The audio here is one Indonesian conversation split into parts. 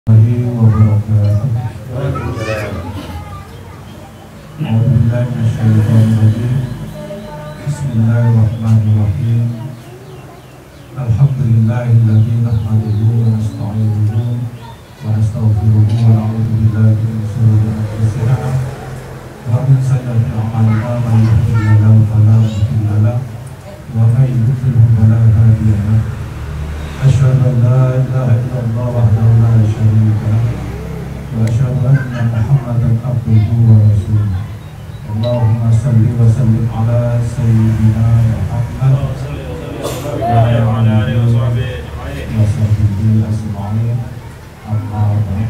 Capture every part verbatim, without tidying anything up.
Bismillahirrahmanirrahim. Alhamdulillahilladzi nahmaduhu wa nasta'inuhu wa nastaghfiruhu wa na'udzu billahi min shururi anfusina wa min sayyiati a'malina man yahdihillahu fala mudilla lahu wa man yudlil fala hadiya lahu. Asyhadu an la ilaha illallah wahdahu la syarika lahu wa asyhadu anna Muhammadan abduhu wa rasuluh. Allahumma salli wa sallim ala sayyidina Muhammad wa ala alihi wa sahbihi ajma'in. Amma ba'd.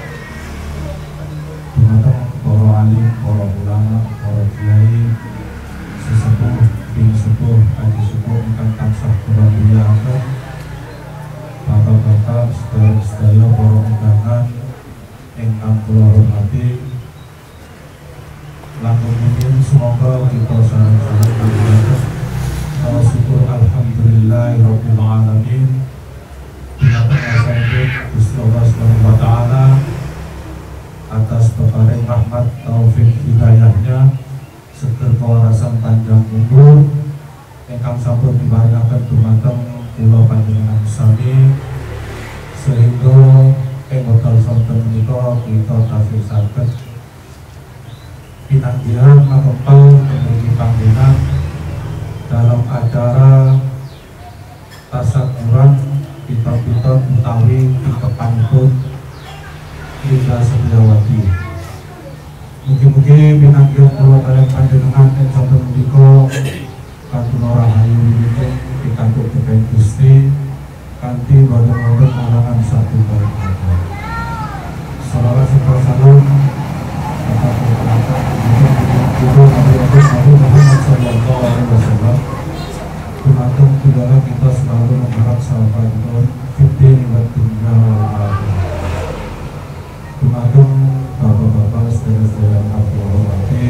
Dumateng para alim, para ulama, para kiai, sesepuh, bin sepuh, adi sepuh ingkang tansah kula mulyakaken, bapak-bapak, sedaya para undangan ingkang kula hormati. Langsung mungkin semoga kita sareng-sareng mengucapkan salah syukur alhamdulillahirabbil alamin. Dinamakan Gusti Allah Subhanahu wa taala atas peparing rahmat taufik hidayahnya seger kawarasan panjang umur ingkang sampun diparingaken dumateng kula panjenengan sami sehingga ing wekdal sonten menika kita tasih saged pinanggihan makempal memiliki panggilan dalam acara tasawuran piton-piton utawi pikepanipun Linda Setiawati. Mugi-mugi pinanggihan kula kaliyan panjenengan ing sonten menika kantun rahayu winipun pikantuk dening Gusti kanthi boten-boten marangan satu kali. Salawat serta salam atas perkataan Guru Nabi Muhammad sallallahu alaihi wasallam. Dumateng kudara kita selalu mengharap sahabatun fiddin wa dunya wal akhirah. Dumateng bapak-bapak sedherek-sedherek kula hormati,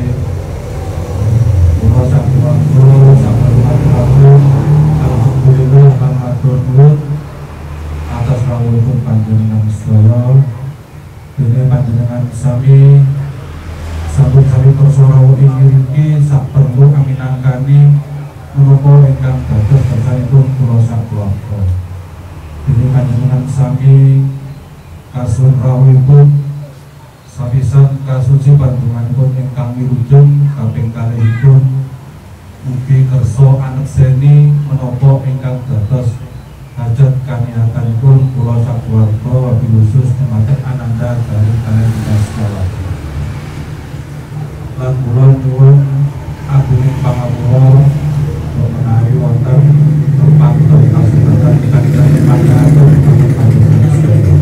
kula sakit waktu sampai waktu. Alhamdulillah kang matur nuwun atas rawuhipun panjenengan sedaya. Dene panjenengan sami sampun sami kersa rawuh inggih iki sak perlu kami nangkani menapa ingkang dados kersanipun kula sak keluarga. Dene panjenengan sami kasun rawuhipun sapisan kasuci panjenenganipun ingkang wilujeng kaping kalihipun mugi kersa anekseni menapa ingkang dados hajat kaniatanipun kula sak keluarga wabil khusus dumateng ananda dari kaliyan sekalian. Lan kula nyuwun agunging pangapura menawi wonten tempat kasebatan kita panjenengan panjenengan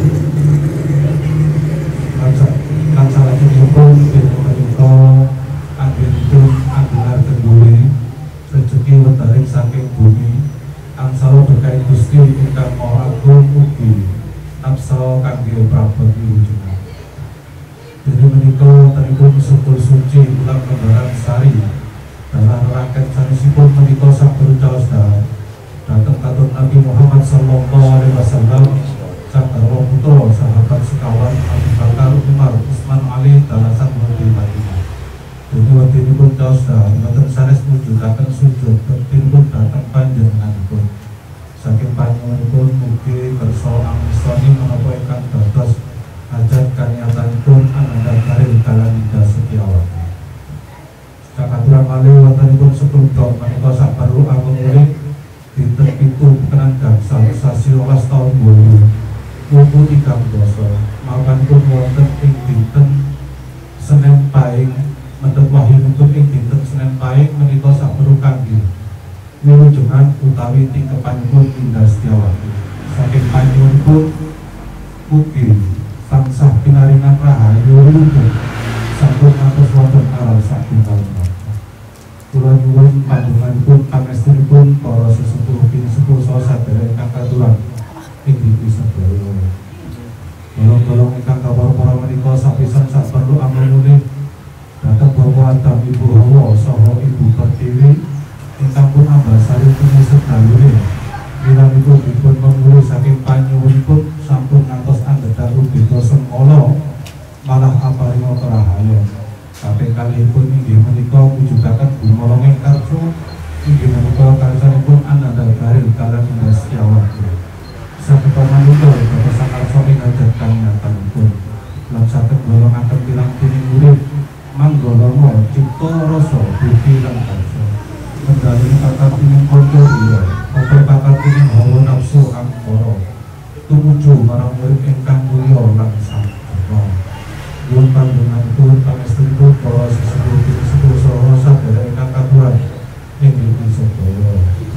lan salajengipun menika anggenipun anggelar kenduri rejeki wetaring saking bumi angsala berkah Gusti ingkang maha agung ugi napsa kangge prabot wilujengan. Dene menika wontenipun sepul suci ulang lembaran sari dalam rangkaian sanesipun menika sampun caos dhateng katun Nabi Muhammad sallallahu alaihi wasallam sagarwa putra sahabat sekawan Abu Bakar, Umar, Utsman, Ali dalasan wonten Madinah. Dene wontenipun caos mboten sanes mujudaken sujud pentinipun dhateng panjenenganipun. Saking panjenenganipun mugi kersa angstani menapa ingkang dados hajat kaniatanipun ananda karil dalan Linda Setiawati. Kakaturan malih wontenipun sepuluh tahun menika sak perlu anggung murid dinten pitu bukenan gangsal sasi rolas tahun wolu wuku tigang dasa makanipun wonten ing dinten Senin Pahing mendhet wahyunipun ing dinten Senin Pahing menika sak perlu kangge wilujengan utawi tingkepanipun Linda Setiawati. Saking panjenenganipun mugi tansah pinaringan rahayu wilujeng sampun ngantos wonten aral satunggal. Kula nyuwun panjenenganipun pangestunipun para sesepuh bin sepuh saha sadherek ingkang katuran ing dinten sedaya. Tolong-tolong ingkang kawula menika sapisan sak perlu amalune dhateng Bapak Adam Ibu Hawa saha Ibu Pertiwi ingkang pun ambasari punika sedaya Milanipun dipun memulih saking panyuwunipun sampun ngantos andhedhak rubeda sengkala malah aparinga kerahaya. Kaping kalihipun inggih menika mujudaken gumolonging karsa inggih menika karsanipun Ananda Garil kaliyan Indah Setyawati. Saged manunggal dados sakarsa ing hajat kanyatanipun lan saged golongaken pilang-piling urip manggolonga cipta rasa budi lan karsa. Kendali kakatining kanca iya, apa kakatining hawa nafsu angkara tumuju marang urip ingkang mulya lan sampurna. Nyuwun panjenenganipun pangestunipun para sesepuh-sesepuh saha sadherek ingkang katuran ing mriki sedaya.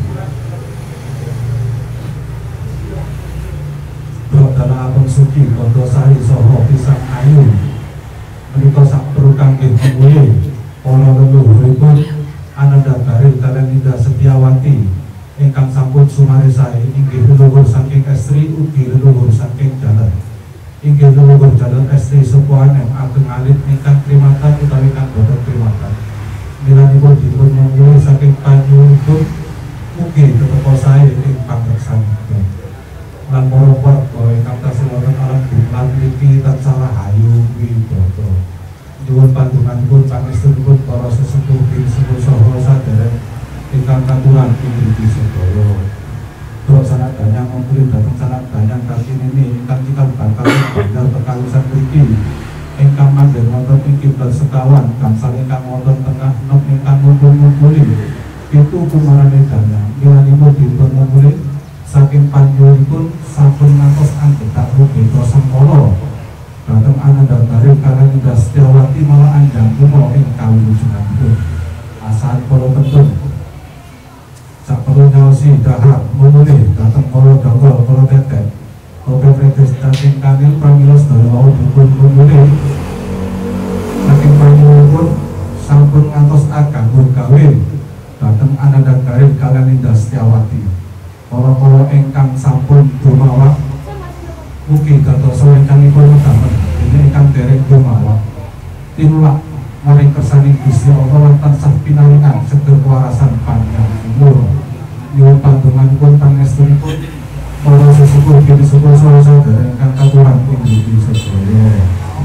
Brodalapun suci Kondo Sari saha Pisang Ayu menika saperlu kangge pemulih para leluhuripun Ananda Garil kaliyan Indah Setyawati ingkang sampun sumaresae inggih leluhur saking estri ugi leluhur saking jalan inggih leluhur jalan estri sepuhanem ageng alit ingkang primatan utawi ingkang boten primatan. Milanipun dipun memulih saking panyuwunipun mugi tetep sae ing pangreksanipun. Lan para warga ingkang tasih wonten alam bulan niki tansah rahayu wibodo. Nyuwun panjenenganipun pangestunipun para sesepuh ing sepuh saha sadherek ingkang katuran ing mriki sedaya. Dok sanak danyang ngumpulin dhateng sanak danyang kartinini ingkang kita bakal banjar perkawisan mriki ingkang mandhen wonten ing kiblat sekawan gangsal ingkang wonten tengah nom ingkang ngumpul-ngumpuli itu kumarane danyang. Milanipun dipun ngumpuli saking panyuwunipun sampun ngantos andhedhak rubeda sengkala dhateng Ananda Garil kaliyan Indah Setyawati malah anjang kuno ing kawujudanipun. Asahan para pentun saperlu nyaosi dahar memulih dhateng para dangkal para tetek Kopi Fredes saking kanil pramila sedaya wau dipun memulih saking panyuwunipun sampun ngantos aganggun gawe dhateng Ananda Garil kaliyan Indah Setyawati. Para-para ingkang sampun dumawak mugi dados ingkangipun damen dene ingkang dereng dumawak tinulak maring kersaning Gusti Allah lan tansah pinaringan seger kewarasan panjang umur. Nyuwun panjenenganipun pangestunipun para sesepuh kene sepuh sadherek ingkang katuran ing mriki sedaya.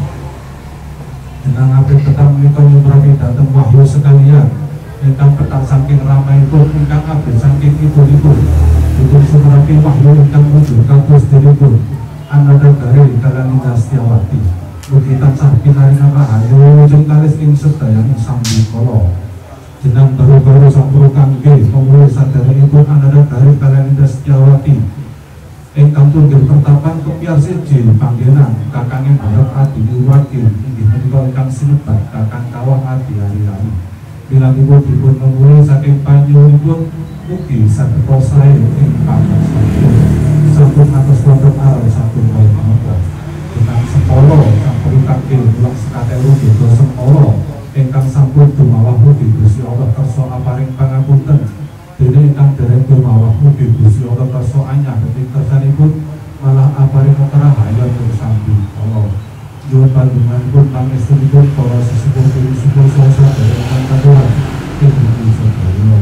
Jeneng apik tetap menika nyumrapi dhateng wahyu sekalian ingkang petang saking ramaipun ingkang abrit saking ibunipun dipun sumrapi wahyu ingkang mujur kados dheripun Ananda Garil kaliyan Indah Setyawati. Mugi tansah pinaringan rahayu wilujeng kalis ing sedayanipun sambikala. Jeneng baru-baru sampun kangge pemulih sadherekipun Ananda Garil kaliyan Indah Setyawati ingkang tunggil pertapan kepiar siji panggenan kakanging Barat Adi Wakil inggih menika ingkang sinebat kakang Kawah Adi Ari-ari. Milanipun dipun memulih saking panyuwunipun mugi saged sae ing pangreksanipun sampun atus wonten aral sampun wau menapa ingkang sepala sampun kangge ulang sekatelu beda sepala ingkang sampun dumawah mugi Gusti Allah kersa aparing pangapunten dene ingkang dereng dumawah mugi Gusti Allah kersa anyah dadi kersanipun malah aparing kerahayan ing sambikala. Nyuwun panjenenganipun pangestunipun para sesepuh sesepuh sadherek ingkang katuran ing mriki sedaya.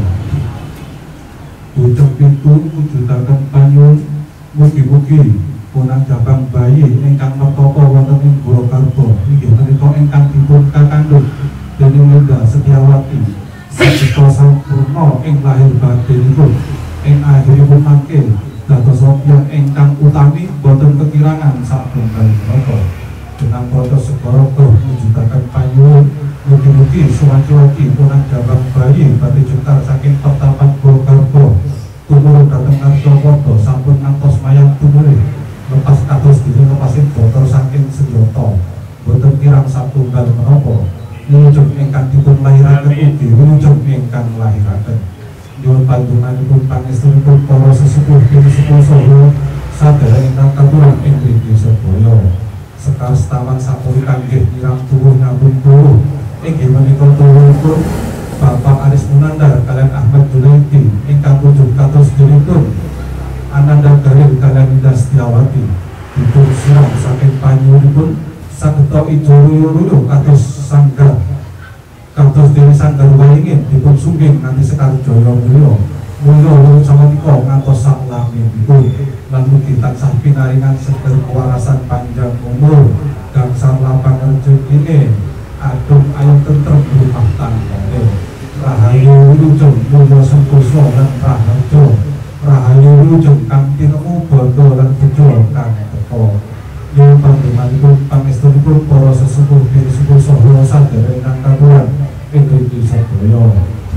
Bujang pintu mujudaken panyuwun mugi-mugi punang jabang bayi ingkang mertapa wonten ing Purwakarta inggih menika ingkang dipun kakandhut dening Indah Setyawati saged sampurna ing lahir batinipun ing akhiripun mangke dados tiyang ingkang utami boten kekirangan saben menapa jeneng para segara mujudaken panyuwun mugi-mugi suwati-wati punang jabang bayi badhe jutar saking pertapan Purwakarta tumurun dhateng Kartowarta sampun ngantos mayang tumurih lepas kados dene lepasin botol saking senjata boten kirang satunggal menapa wilujeng ingkang dipun lahiraken ugi wilujeng ingkang lahiraken. Nyuwun panjenenganipun pangestunipun para sesepuh ing sepuh saha sadherek ingkang katuran ing mriki sedaya. Sekar setaman sapuri kanggih kirang tuwuh ngapun tuwuh inggih menika tuwuhipun Bapak Aris Munandar kaliyan Ahmad Junaidi ingkang wujud kados dheripun Ananda Garil kaliyan Indah Setyawati dipun sirah saking panyuwunipun sageta ijo ruyu-ruyu kados sanggar kados dene sanggar waringin dipun sungging nganti sekar jaya mulya Mula ulun samenika ngantos sak laminipun lan mugi tansah pinaringan seger kewarasan panjang umur gangsal lapang rejekine adung ayam tentrem rumah tanggane rahayu wilujeng mulya sentosa lan raharja rahayu wilujeng kang tinemu bondo lan bejo kang teka yen panjenenganipun pangestunipun para sesepuh sesepuh saha sadherek ingkang katuran ing mriki sedaya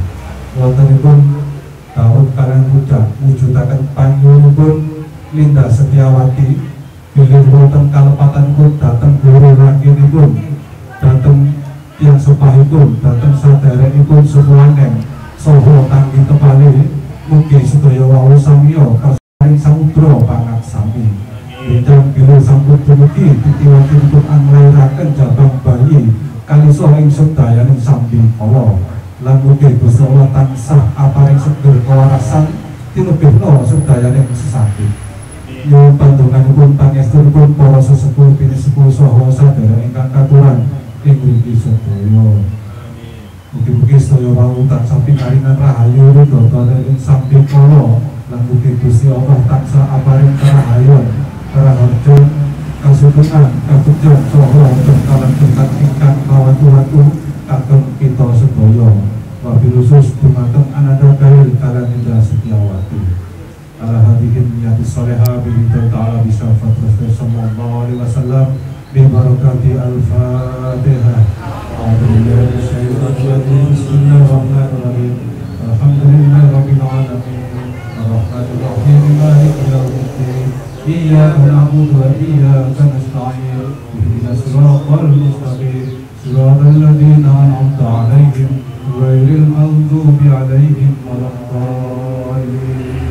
wontenipun Daud kalian muda mujudaken panyuwunipun Linda Setiawati bilih wonten kalepatanipun dhateng guru rakinipun dhateng tiyang sepahipun dhateng sadherekipun sepuhaneng saha kangge tepali mugi sedaya wau samiya kasaring samudra pangaksami ingkang bilih sampun dumugi titiwanipun anglairaken jabang bayi kalisa ing sedayaning sambi kala lan mugi Gusti Allah tansah aparing seger kewarasan tinebihna sedayaning sesati. Nyuwun pandonganipun pangestunipun para sesepuh pinisepuh saha sadherek ingkang katuran ing mriki sedaya. Mugi-mugi sedaya wau tansah pinaringan rahayu ridho ing sambi kala lan mugi Gusti Allah tansah aparing karahayon karaharja kasugengan kabegjan saha kekalan berkat ingkang kawatu-watu kagem kita sedaya wabil khusus dumateng Ananda Kail kalian Linda Setiawati ala hadihin niyati soleha billahi ta'ala bisafat Rasulullah sallallahu alaihi wasallam bi barakati al-fatihah a'udzubillahi minasyaitonir rajim bismillahirrahmanirrahim alhamdulillahi rabbil alamin arrahmanir rahim maliki yaumiddin iyyaka na'budu wa iyyaka nasta'in ihdinas siratal mustaqim صراط الذين أنعمت عليهم غير المغضوب عليهم ولا الضالين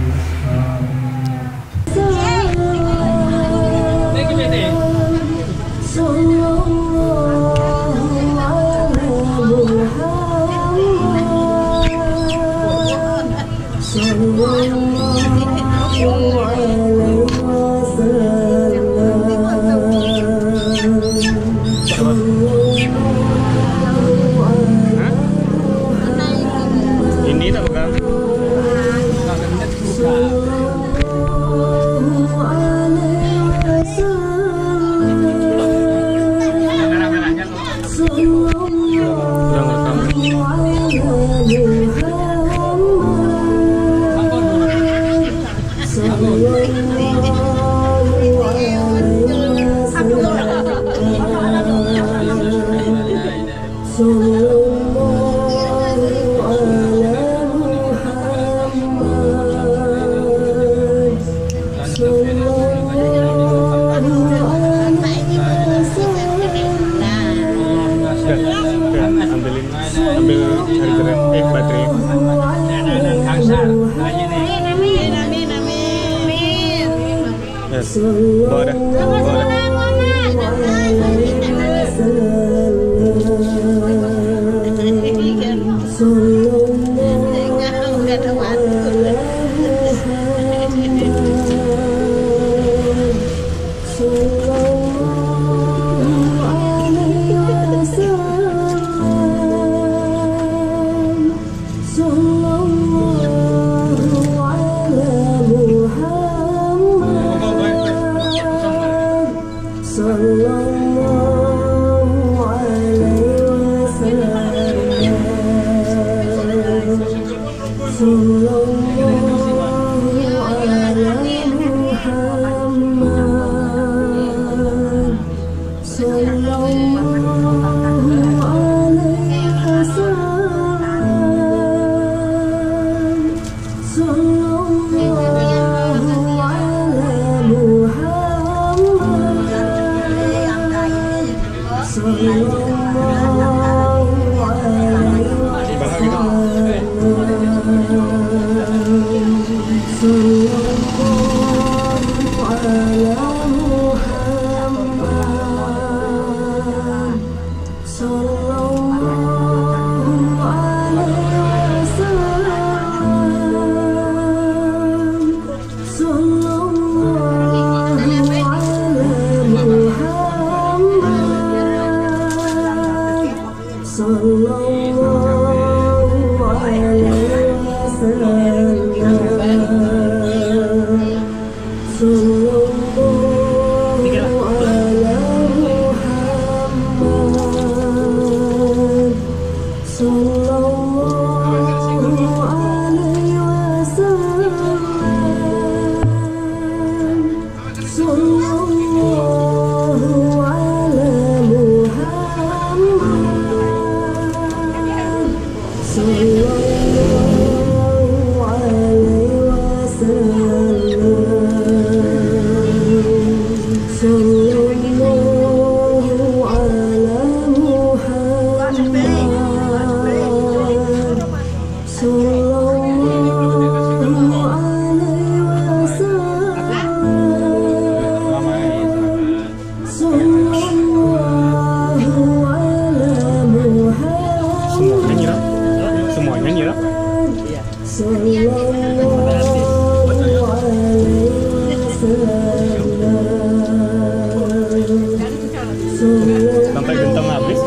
Sampai gentong habis.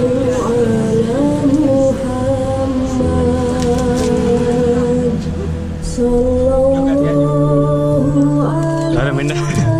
Ada minda.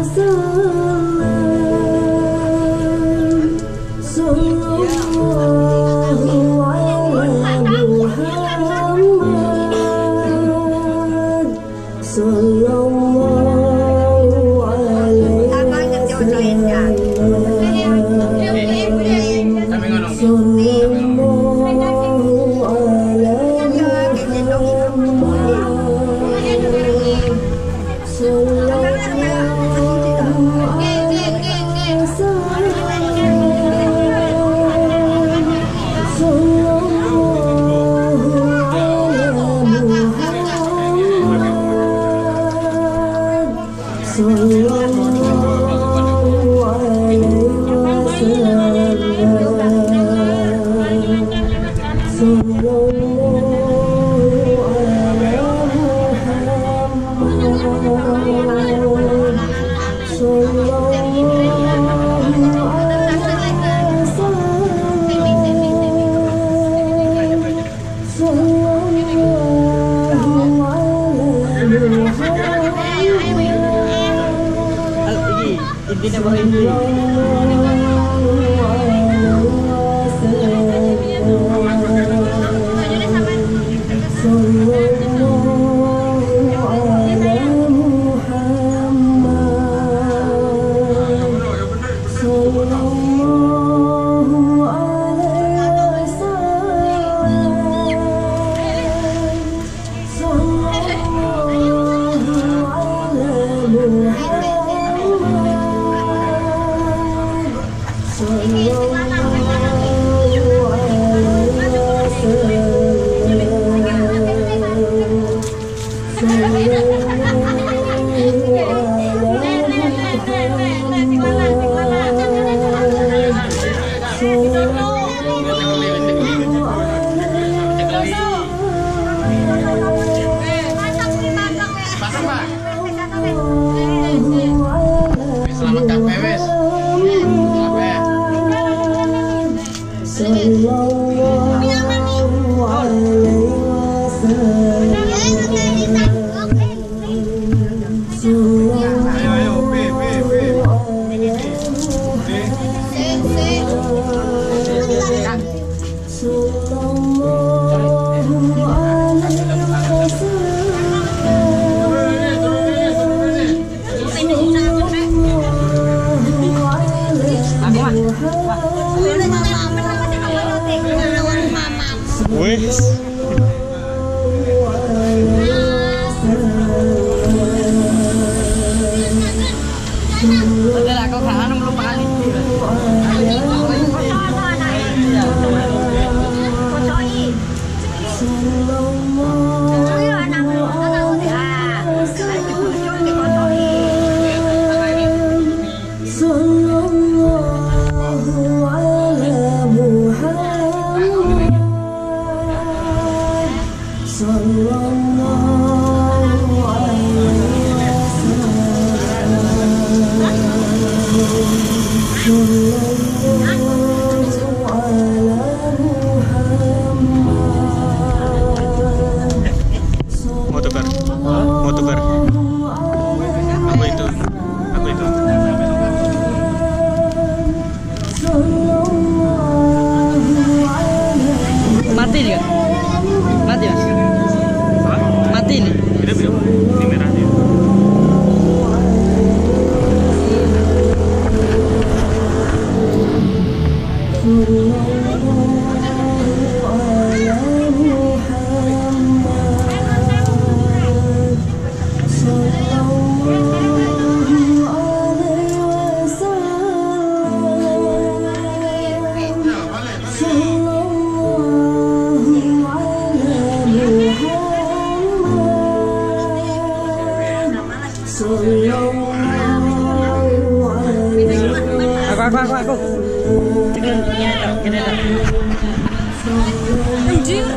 Aku aku aku. Anjir.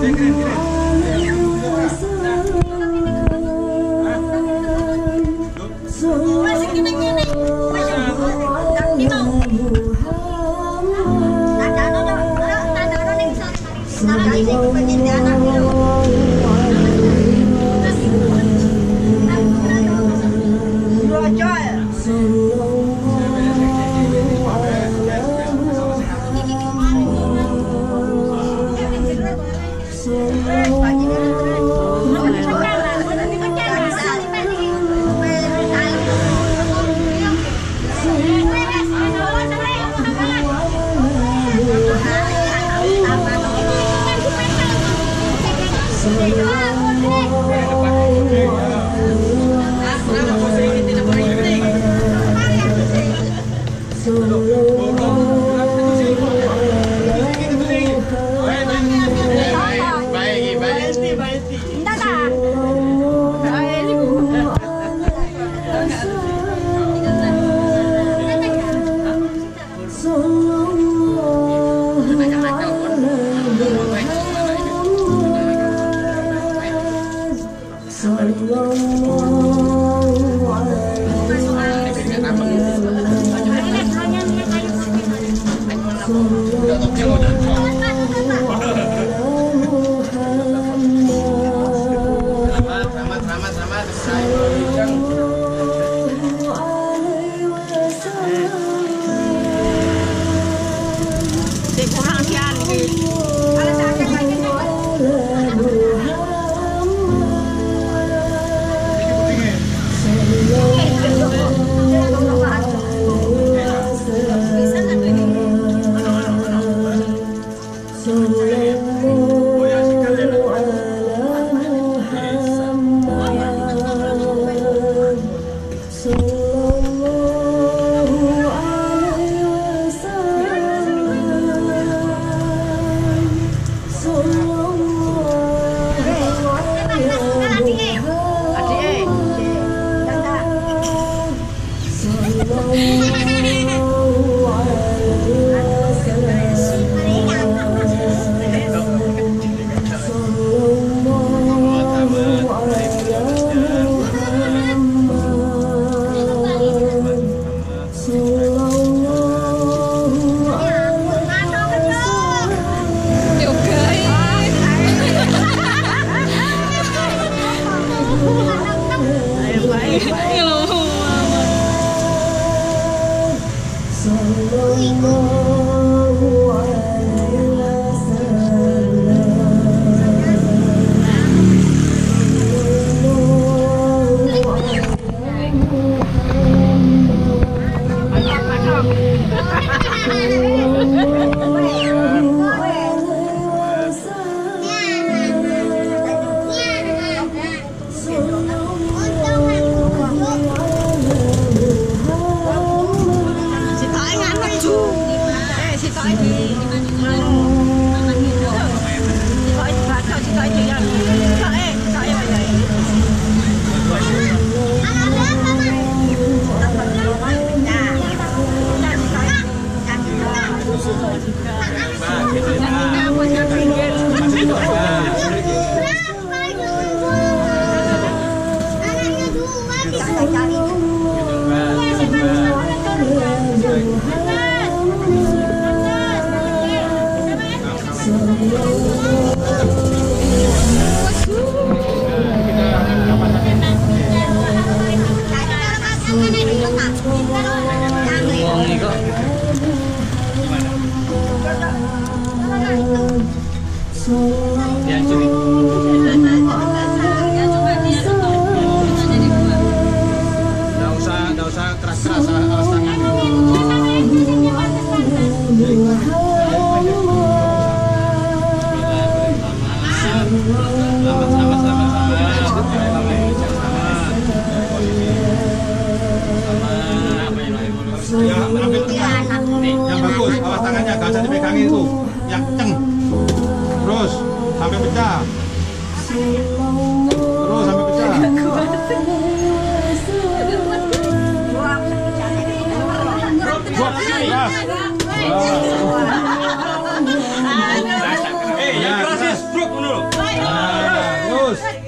Eh, yang keras ya, struk dulu.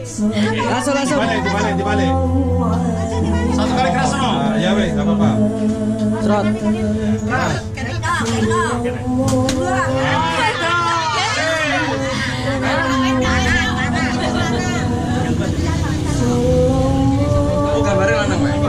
Langsung langsung. Dibalik, dibalik, dibalik. Satu kali keras no. Nah, ya weh, nggak apa-apa. Serot. Oh, gambarnya lanang weh.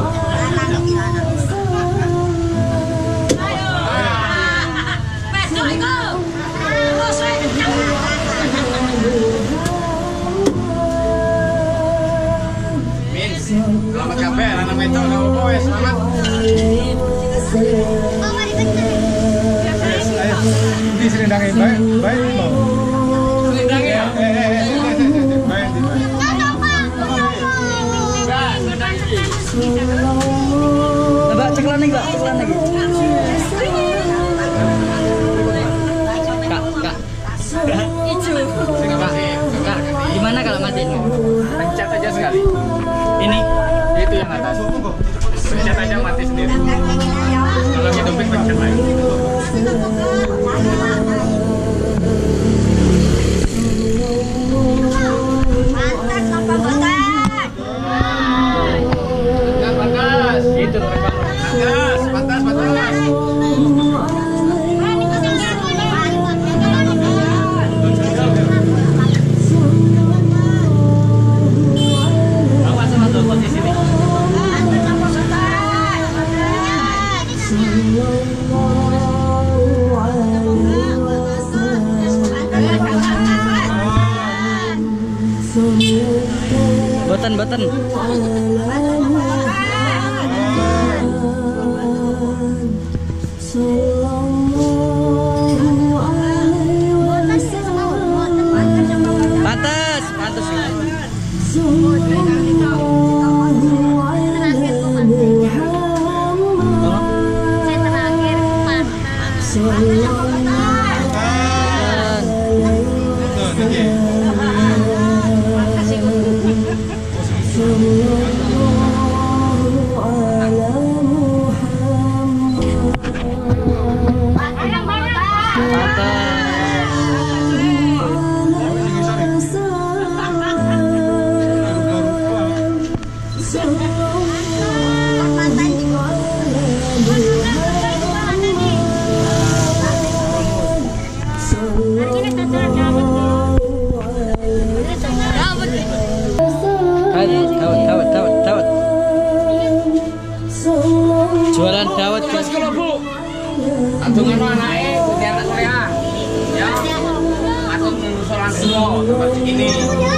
Selamat kafe, anak itu udah apa wes, selamat. Ini selendangin, baik, baik mau. Selendangin ya? Eh, eh, eh, eh, baik, baik. Mbak, ceklan lagi, Mbak, ceklan lagi. Kak, Kak. Kak, gimana kalau matiin? Pencet aja sekali. Ini. Itu yang atas. Pencet aja mati sendiri. Kalau hidupin pencet lagi. Batas, itu batas, batas, batas. Awas sama tuh posisi ini. Boten, boten. Pantes, pantes. Dawet, dawet, dawet, dawet. Jualan dawet. Mas kalau Bu. Antungan anaknya putih anak Korea. Ya. Atau menusolan dulu tempat segini.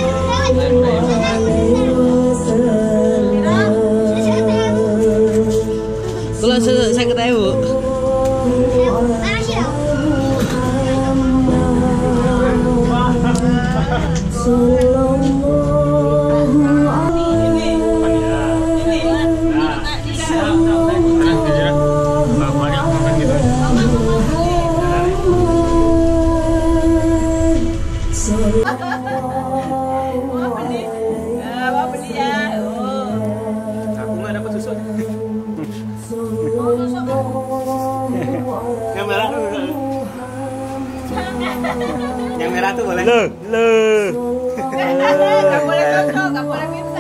Kalau saya ketahui, Bu. Aku nggak dapat susu. Yang merah tuh. Yang merah tuh boleh. Loh, loh. Gak boleh cocok, gak boleh gitu.